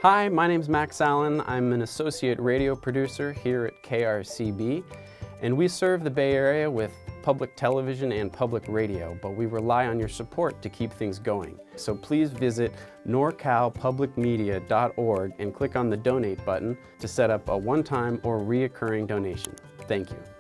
Hi, my name's Max Allen. I'm an associate radio producer here at KRCB, and we serve the Bay Area with public television and public radio, but we rely on your support to keep things going. So please visit norcalpublicmedia.org and click on the donate button to set up a one-time or reoccurring donation. Thank you.